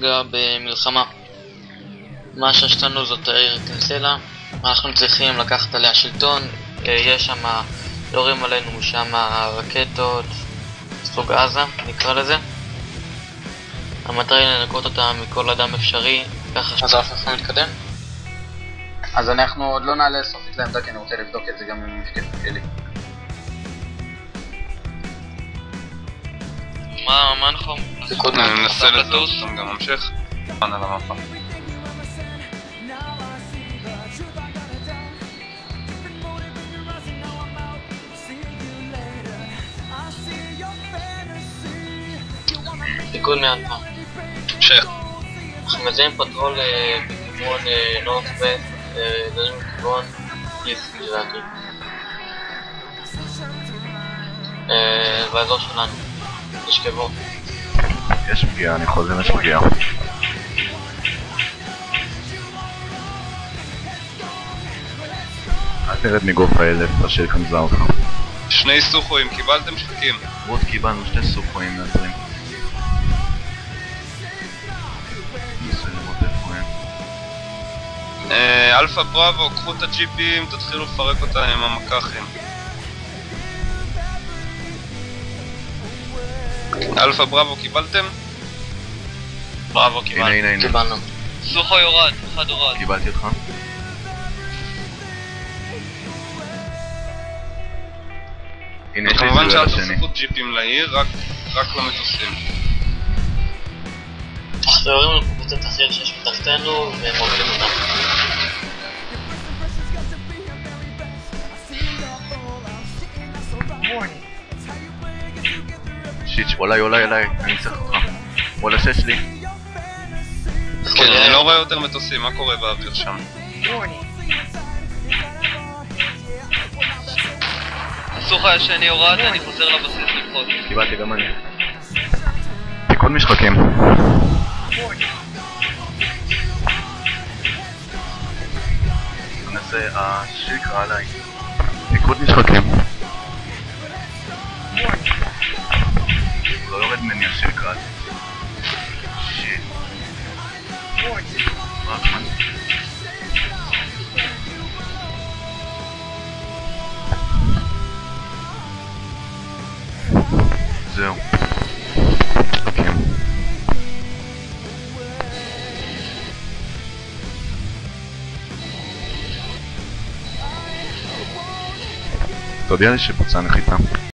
כרגע במלחמה. מה שיש לנו זאת העיר קנסלה, אנחנו צריכים לקחת עליה שלטון. יש שם, יורים עלינו שם רקטות סוג עזה נקרא לזה. המטרה היא לנקות אותה מכל אדם אפשרי, ככה אז אנחנו נתקדם. אז אנחנו עוד לא נעלה סופית לעמדה כי אני רוצה לבדוק את זה גם עם מפקד שלי. מה נכון? אני מנסה לזוז, אני גם ממשיך כאן על המפה. פיקוד מאלפא. המשך. אנחנו מזהים פטרול בכיוון נורט וסט, דברים בכיוון איסט לדעתי. באזור שלנו. תשכבו. יש פגיעה, אני חוזר, יש פגיעה. אל תרד מגוף האלף, השיר כמזה אותך. שני סוחויים, קיבלתם שחקים? רות קיבלנו שני סוחויים מעצרים. נסה לראות איפה הם. אלפא בראבו, קחו את הג'יפים, תתחילו לפרק אותם עם המקחים. אלפא בראבו, קיבלתם? בראבו קיבלנו. הנה. קיבלנו. סוחו יורד, אחד הורד. קיבלתי אותך. הנה יש לי כמובן סיוע שאל לשני. תוסיפו ג'יפים לעיר, רק למטוסים. אנחנו יורים על קבוצת אחר שיש מתחתנו והם מובילים אותם. שיט, אולי, אני צריך אותך. וואלה שש לי. כן, אני לא רואה יותר מטוסים, מה קורה באוויר שם? הסוחה השני יורד, אני חוזר לבסיס לבחוץ. קיבלתי גם אני. פיקוד משחקים. ננסה, השיר קרא עליי. פיקוד משחקים. הוא לא יורד ממני השיר קרא עליי. שיט. זהו. משחקים. תודיע לי שבוצעה נחיתה.